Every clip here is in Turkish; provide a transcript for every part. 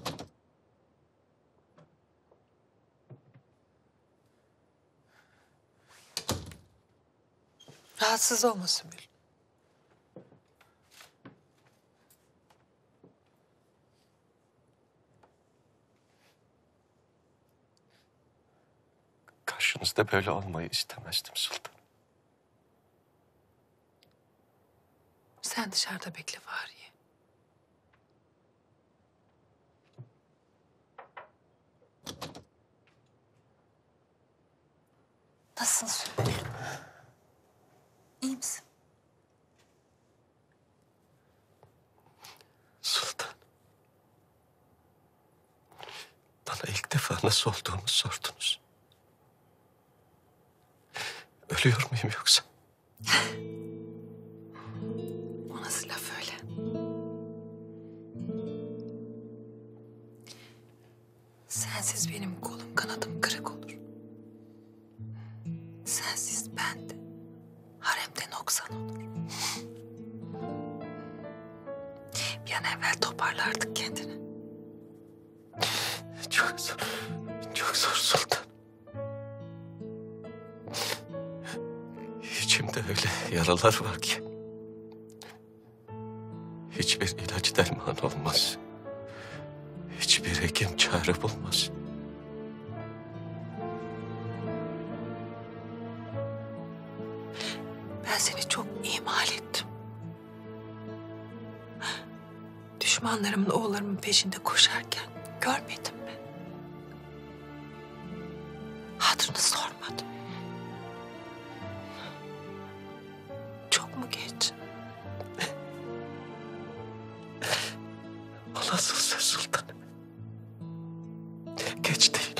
Rahatsız olma Sümbül. Karşınızda böyle olmayı istemezdim sultan. Sen dışarıda bekle Fahriye. Nasılsın Sümbül? İyi misin? Sultan. Bana ilk defa nasıl olduğumu sordunuz. Ölüyor muyum yoksa? O nasıl laf öyle? Sensiz benim kolum kanadım kırık olur. Sensiz ben de haremde noksan olur. Bir an evvel toparlardık kendini. Çok zor. Çok zor sultan. İçimde öyle yaralar var ki hiçbir ilaç derman olmaz. Hiçbir hekim çare bulmaz. Ben seni çok ihmal ettim. Düşmanlarımın oğullarımın peşinde koşarken görmedin mi? Hatırını sormadım. Çok mu geç? O nasıl söz sultan? Geç değil.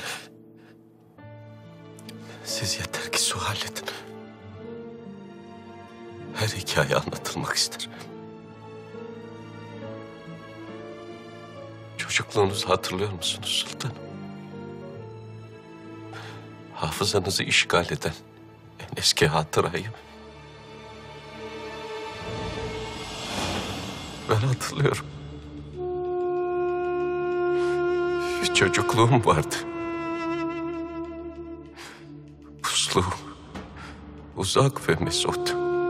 Siz yeter ki sual edin. Her hikaye anlatılmak ister. Çocukluğunuzu hatırlıyor musunuz sultanım? Hafızanızı işgal eden en eski hatırayı. Ben hatırlıyorum. Bir çocukluğum vardı. Puslu, uzak ve mesut.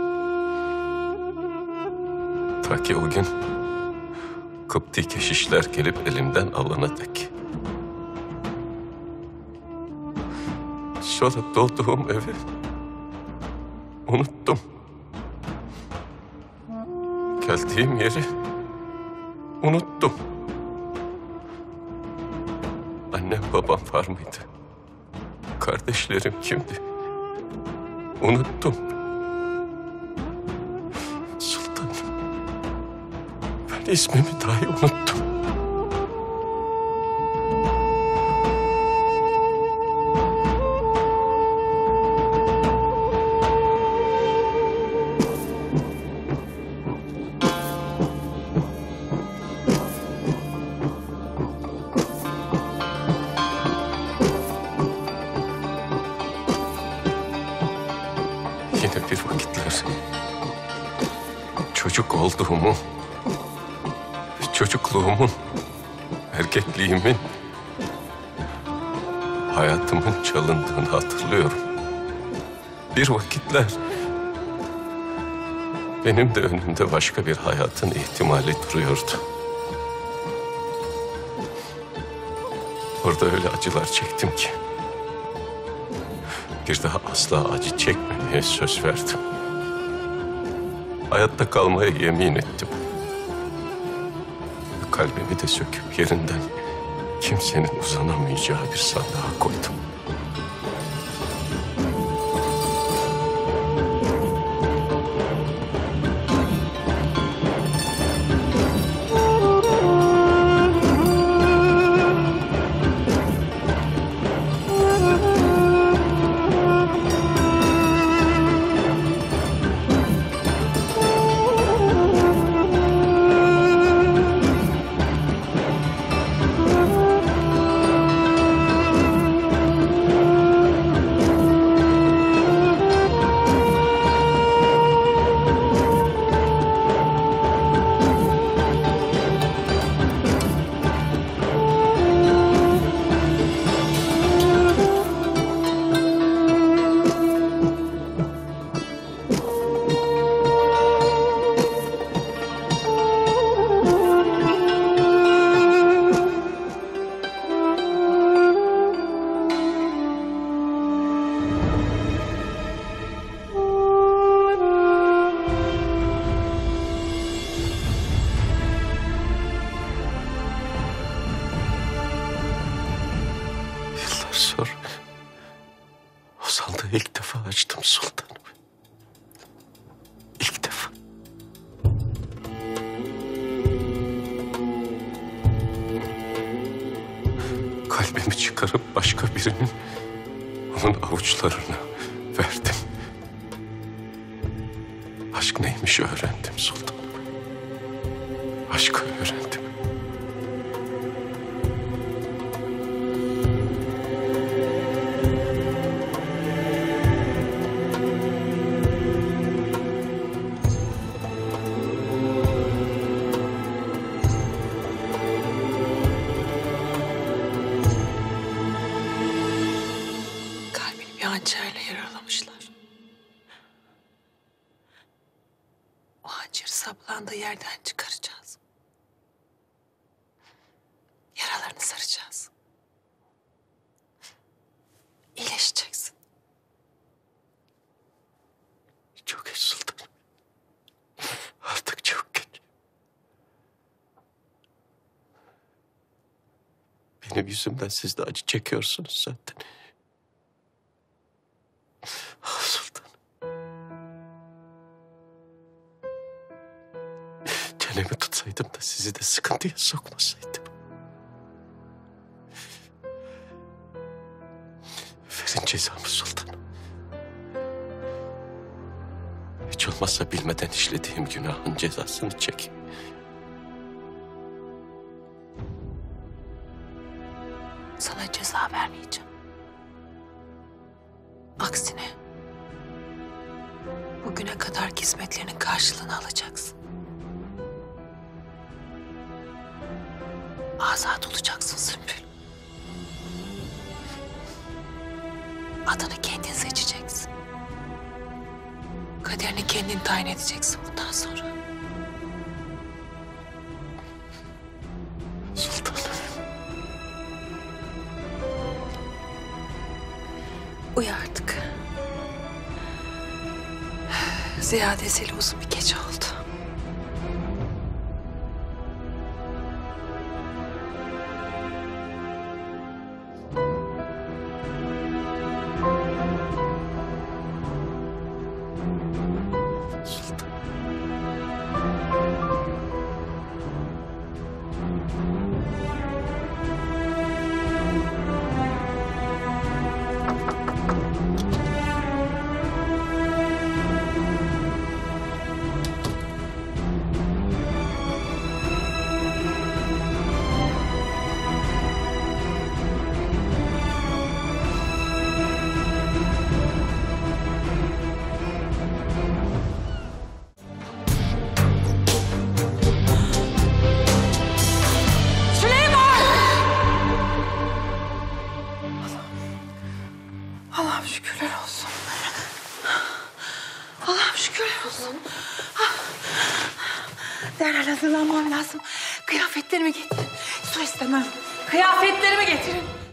Ta ki o gün Kıpti keşişler gelip elimden alana dek. Sonra doğduğum evi unuttum. Geldiğim yeri unuttum. Annem babam var mıydı? Kardeşlerim kimdi? Unuttum. Sultanım, ben ismimi dahi unuttum. Yine bir vakitler çocuk olduğumu, çocukluğumun, erkekliğimin, hayatımın çalındığını hatırlıyorum. Bir vakitler benim de önümde başka bir hayatın ihtimali duruyordu. Orada öyle acılar çektim ki bir daha asla acı çekmemeye söz verdim. Hayatta kalmaya yemin ettim. Kalbimi de söküp yerinden kimsenin uzanamayacağı bir sandığa koydum. açtım sultanım. İlk defa. Kalbimi çıkarıp başka birinin onun avuçlarına verdim. Aşk neymiş öğrendim sultanım. Aşkı öğrendim. Kalbini bir hançerle yaralamışlar. O hançeri saplandığı yerden çıkaracağız. Yaralarını saracağız. İyileşeceksin. Çok geç sultanım. Artık çok geç. Benim yüzümden siz de acı çekiyorsunuz zaten. Ah sultanım. Çenemi tutsaydım da sizi de sıkıntıya sokmasaydım. Verin cezamı sultanım. Hiç olmazsa bilmeden işlediğim günahın cezasını çek. Sana ceza vermeyeceğim. Aksine bugüne kadar hizmetlerinin karşılığını alacaksın. Azat olacaksın Sümbül. Adını kendin seçeceksin. Kaderini kendin tayin edeceksin bundan sonra. Sultanım. Uyu artık. Ziyadesiyle uzun bir gece oldu. Sultan. Allah'ım şükürler olsun. Allah'ım şükürler olsun. Derhal hazırlanmam lazım. Kıyafetlerimi getirin. Su istemem. Kıyafetlerimi getirin.